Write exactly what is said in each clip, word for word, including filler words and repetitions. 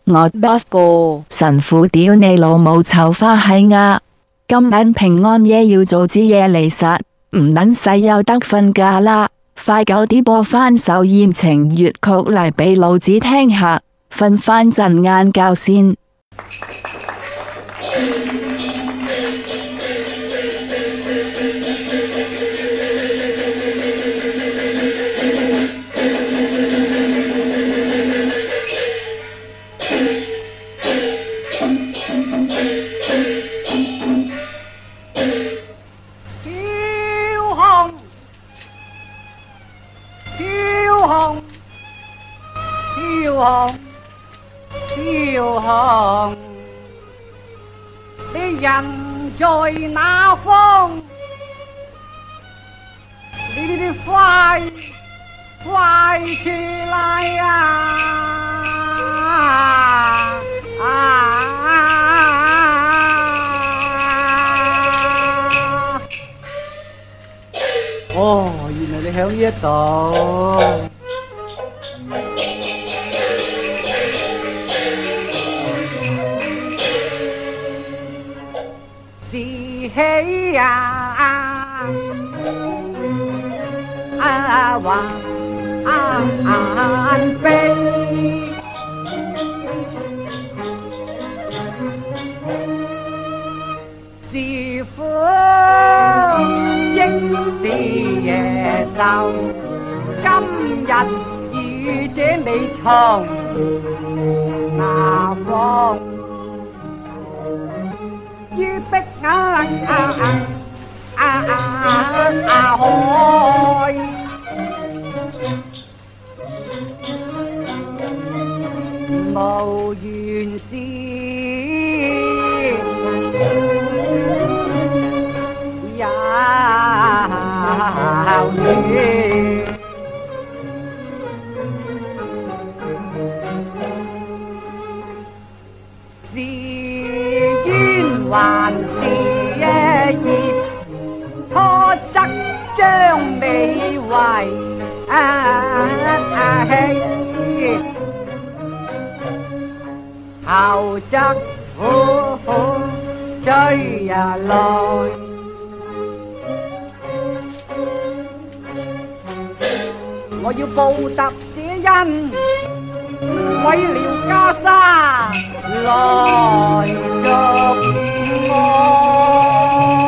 我 boss 哥神父屌你老母臭花閪呀！今晚平安夜要做支嘢嚟殺，唔撚使有得瞓覺啦！快九啲播翻首艷情粵曲嚟俾老子聽下，瞓翻陣晏覺先。 飄紅，你人在哪方？你你快快出來呀！啊！哦，原來你喺呢一度。喜呀啊還悲，是苦應是夜愁，今日遇這你從哪方？於碧眼啊啊啊海，無緣事有緣，是緣還是業？拖則將美為棄，後則苦苦追來。我要報答這恩，毀了袈裟來續愛。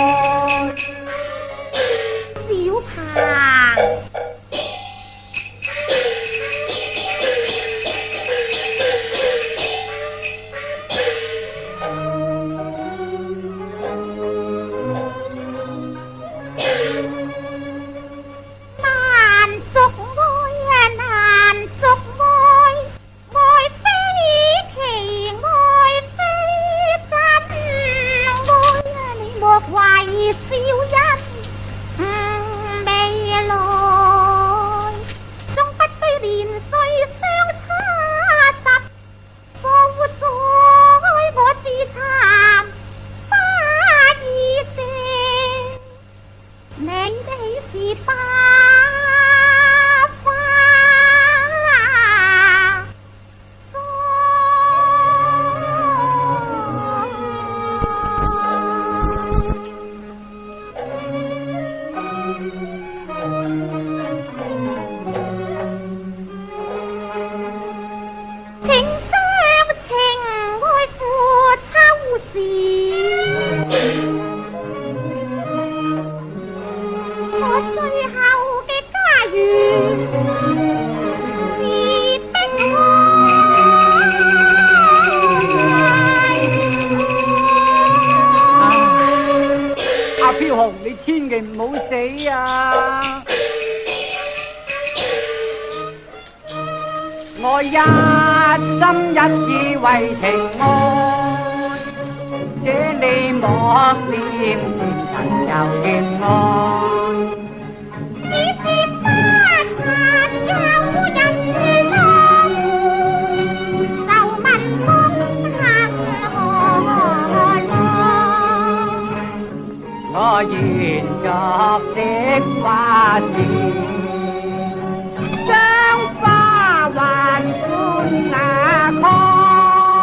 你千祈唔好死啊！我一心一意為情愛，這你莫念人又怨愛。只是不曾有人愛，就問風行何來？我願作的花事，將花還款那開。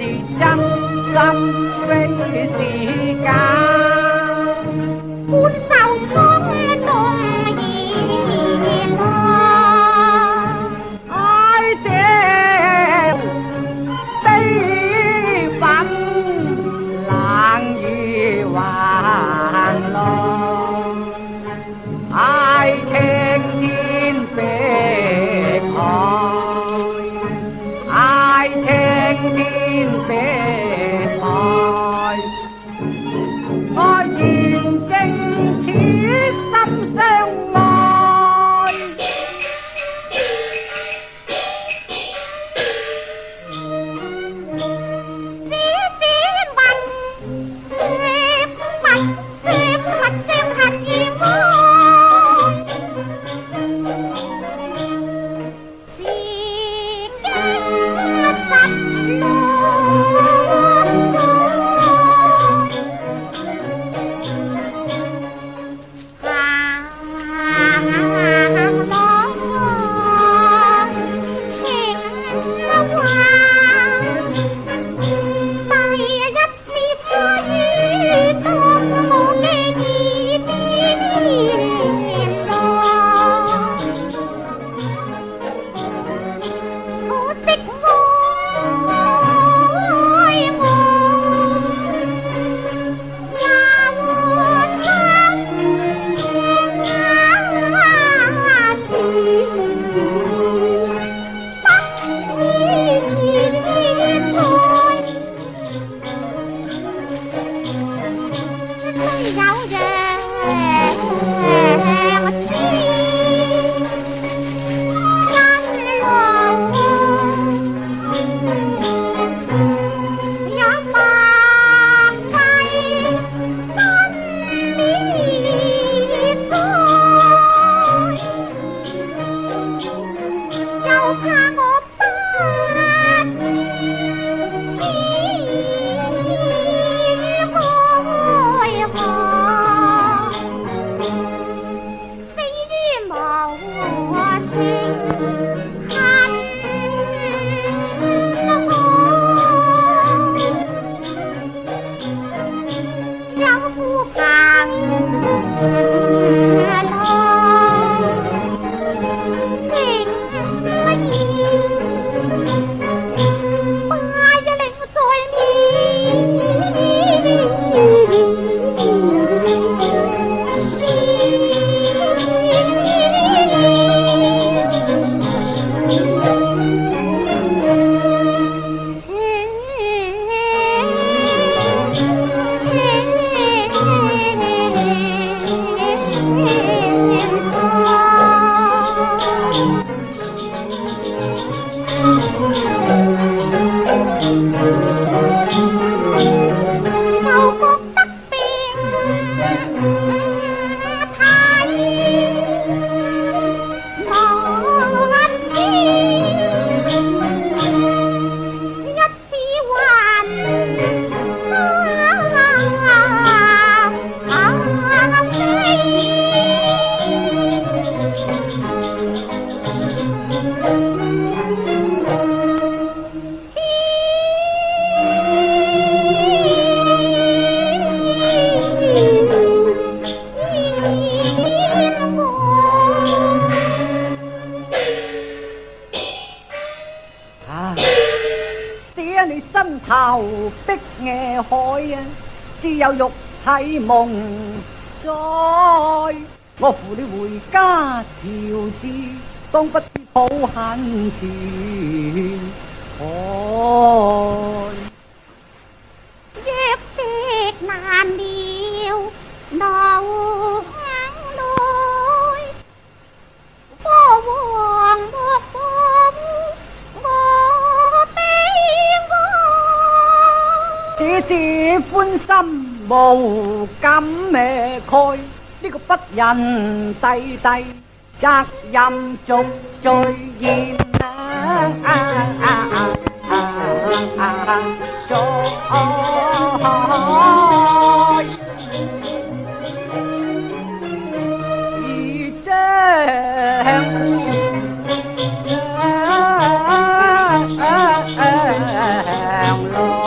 是真心非是假。 歡受衝動而來， 愛這悲憤冷雨橫浪，愛青天碧海，愛青天碧海，愛現正此心相愛。 這是問説問説問説恨與愛，是經十六頭逼野海啊，只有肉體夢在。我扶你回家調治，當不知抱恨填海。 若的難料流眼淚，過往莫講我悲哀。 只是歡心無感咩慨，呢個不仁弟弟責任逐罪嚴啊啊啊啊啊啊在。而將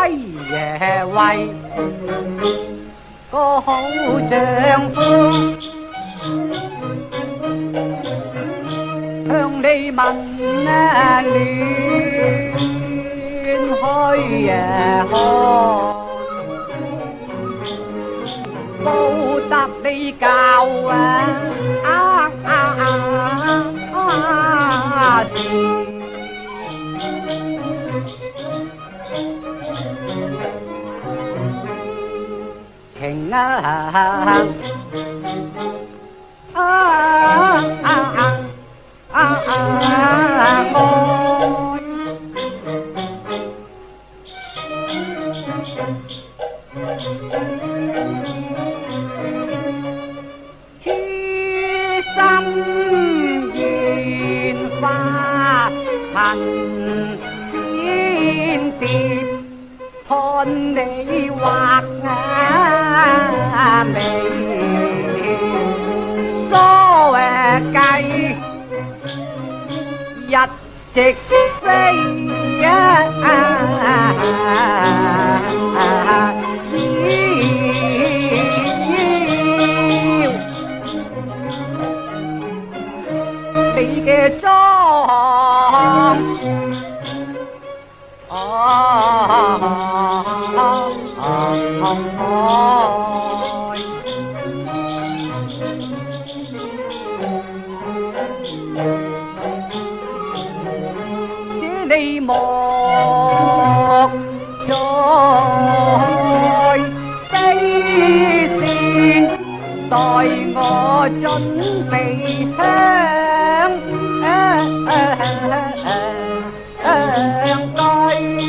威耶為個好丈夫，向你問啊亂去耶看，報答你教啊啊啊啊啊事。情啊啊啊啊啊愛，痴心緣化恨天蝶，看你畫眉梳誒計，一直飛啊！你嘅妝這你莫再悲線，待我準備香對。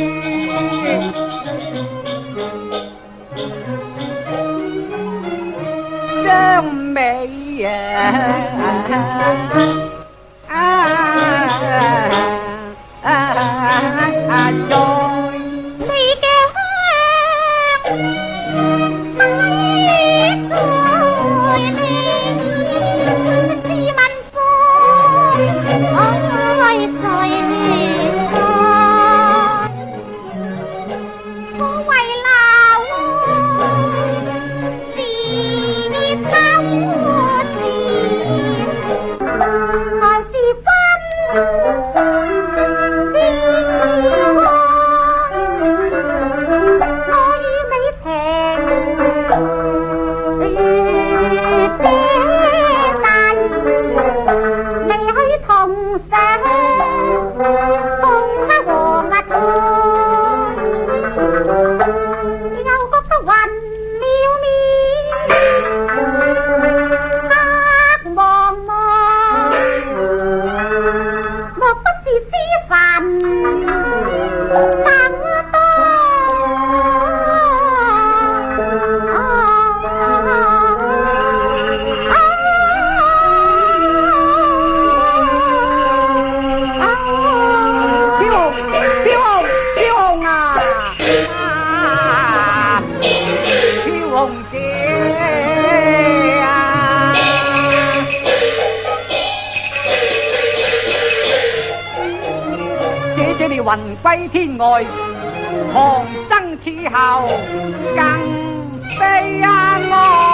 張美啊啊啊在你嘅香低在你，試問過愛誰愛？我為留是秋時，還是分。 魂歸天外，狂爭此後更悲啊！我